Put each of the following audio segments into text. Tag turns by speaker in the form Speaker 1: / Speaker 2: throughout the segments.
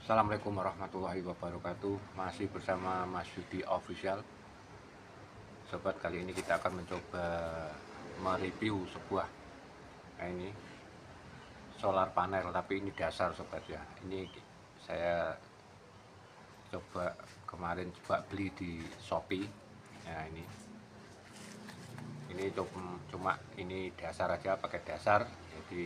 Speaker 1: Assalamualaikum warahmatullahi wabarakatuh. Masih bersama Mas Yudi Official. Sobat, kali ini kita akan mencoba mereview sebuah ini solar panel, tapi ini dasar sobat ya. Ini saya kemarin coba beli di Shopee. Nah, ini cuma ini dasar aja, pakai dasar. Jadi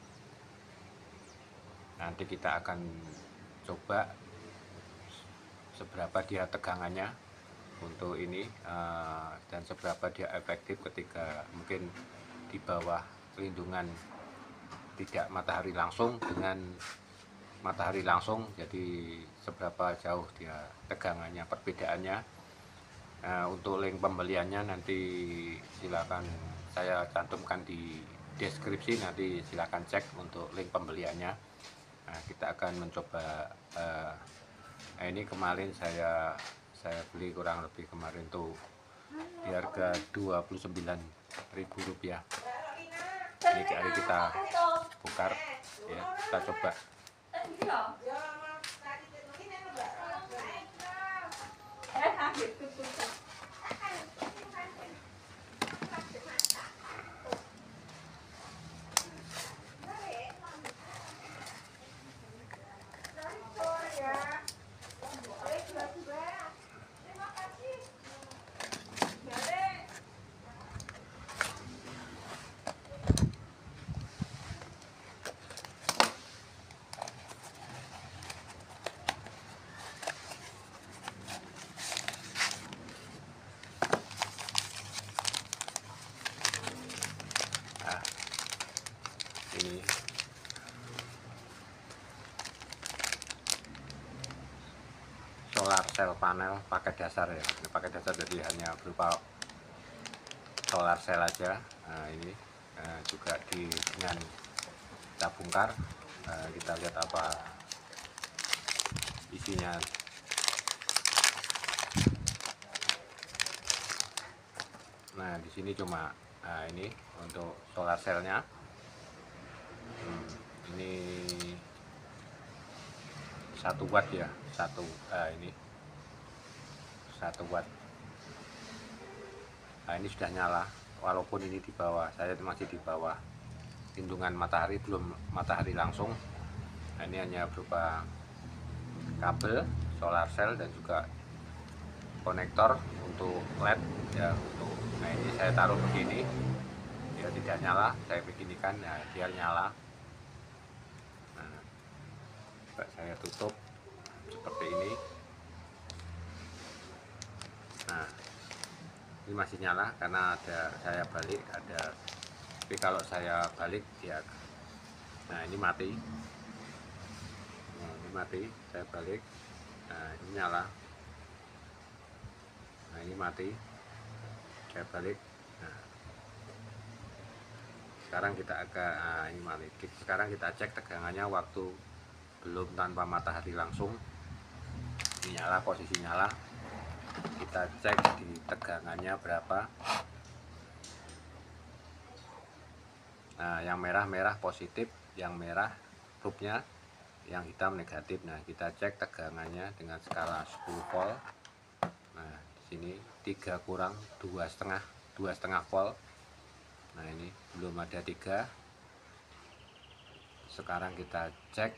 Speaker 1: nanti kita akan coba seberapa dia tegangannya untuk ini, dan seberapa dia efektif ketika mungkin di bawah lindungan tidak matahari langsung dengan matahari langsung. Jadi seberapa jauh dia tegangannya, perbedaannya. Untuk link pembeliannya nanti silakan saya cantumkan di deskripsi, nanti silakan cek untuk link pembeliannya. Nah, kita akan mencoba. Ini kemarin saya beli kurang lebih kemarin tuh di harga Rp29.000. Ini hari kita bongkar ya, kita coba. Ini solar cell panel pakai dasar ya, pakai dasar, jadi hanya berupa solar cell aja. Nah, ini juga dengan kita bongkar, kita lihat apa isinya. Nah, di sini cuma ini untuk solar cellnya. Ini 1 watt ya, ini 1 watt. Nah, ini sudah nyala, walaupun ini di bawah, saya masih di bawah lindungan matahari, belum matahari langsung. Nah, ini hanya berupa kabel solar cell dan juga konektor untuk LED ya. Nah, ini saya taruh begini, dia tidak nyala, saya beginikan, nah dia nyala. Nah, saya tutup seperti ini. Nah, ini masih nyala karena saya balik, tapi kalau saya balik dia, nah ini mati. Nah, ini mati, saya balik, nah ini nyala. Nah, ini mati, saya balik. Nah, sekarang kita ini mati. Sekarang kita cek tegangannya waktu belum tanpa matahari langsung. Ini nyala, posisi nyala. Kita cek di tegangannya berapa. Nah, yang merah positif, yang merah grupnya, yang hitam negatif. Nah, kita cek tegangannya dengan skala 10 volt. Nah, di sini 3 kurang 2,5 volt. Nah, ini belum ada 3. Sekarang kita cek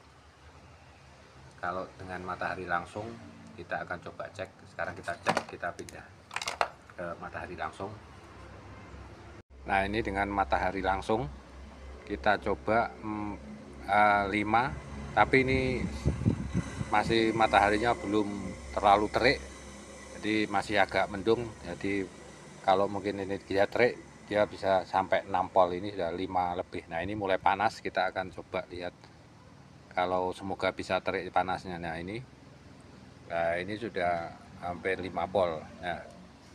Speaker 1: kalau dengan matahari langsung. Kita akan coba cek. Sekarang kita cek, kita pindah ke matahari langsung. Nah, ini dengan matahari langsung kita coba 5, tapi ini masih mataharinya belum terlalu terik, jadi masih agak mendung. Jadi kalau mungkin ini dia terik, dia bisa sampai 6 volt. Ini sudah 5 lebih. Nah, ini mulai panas, kita akan coba lihat kalau semoga bisa terik panasnya. Nah, ini sudah hampir 5 volt. Nah,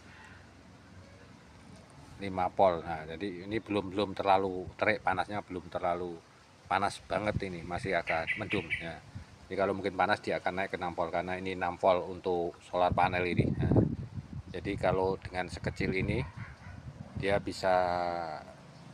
Speaker 1: 5 volt. Nah, jadi ini belum terlalu terik panasnya, belum terlalu panas banget, ini masih agak mendung ya. Jadi kalau mungkin panas dia akan naik ke 6 volt karena ini 6 volt untuk solar panel ini. Nah, jadi kalau dengan sekecil ini dia bisa,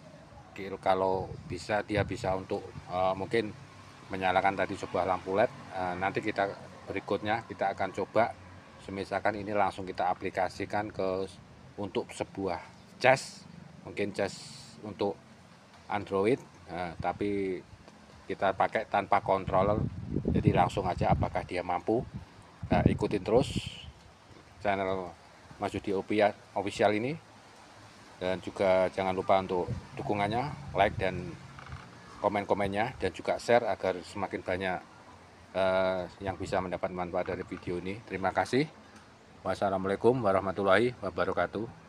Speaker 1: kalau bisa dia bisa untuk mungkin menyalakan tadi sebuah lampu LED nanti kita berikutnya kita akan coba semisalkan ini langsung kita aplikasikan untuk sebuah cas, mungkin cas untuk Android, tapi kita pakai tanpa controller, jadi langsung aja apakah dia mampu. Ikutin terus channel Mas Yudi Official ini, dan juga jangan lupa untuk dukungannya, like dan komen-komennya, dan juga share agar semakin banyak yang bisa mendapat manfaat dari video ini. Terima kasih. Wassalamualaikum warahmatullahi wabarakatuh.